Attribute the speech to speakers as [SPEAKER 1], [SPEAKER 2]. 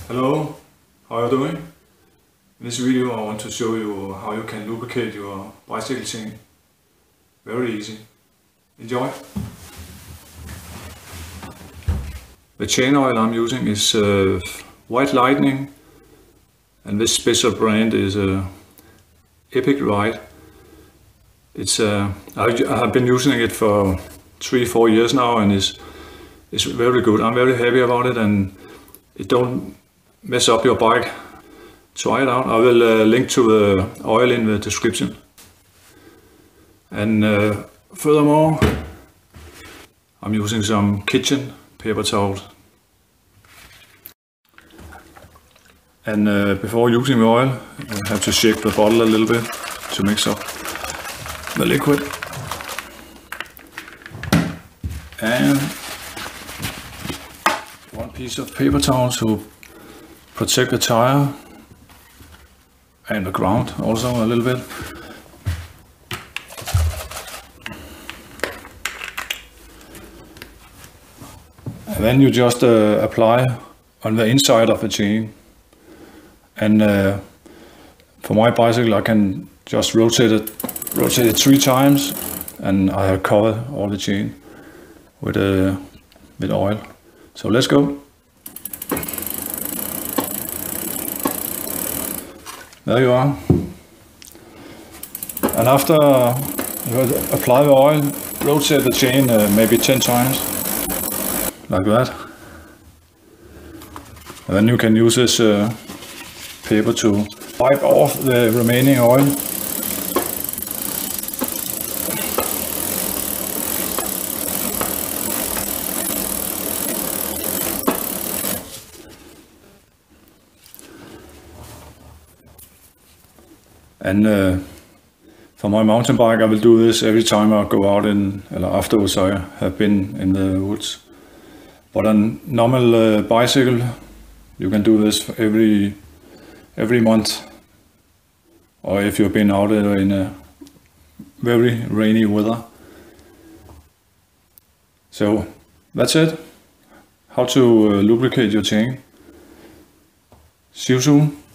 [SPEAKER 1] Hello, how are you doing? In this video I want to show you how you can lubricate your bicycle chain. Very easy. Enjoy! The chain oil I'm using is White Lightning, and this special brand is Epic Ride. It's I have been using it for 3-4 years now, and it's very good. I'm very happy about it, and it don't mess up your bike. Try it out. I will link to the oil in the description. And furthermore, I'm using some kitchen paper towels. And before using the oil, I have to shake the bottle a little bit to mix up the liquid. And one piece of paper towel to protect the tire and the ground also a little bit. And then you just apply on the inside of the chain. And for my bicycle I can just rotate it 3 times, and I have covered all the chain with oil. So let's go. There you are. And after you apply the oil, rotate the chain maybe 10 times, like that. And then you can use this paper to wipe off the remaining oil. And for my mountain bike I will do this every time I go out afterwards I have been in the woods. But on normal bicycle you can do this every month, or if you've been out in a very rainy weather. So that's it. How to lubricate your chain. See you soon.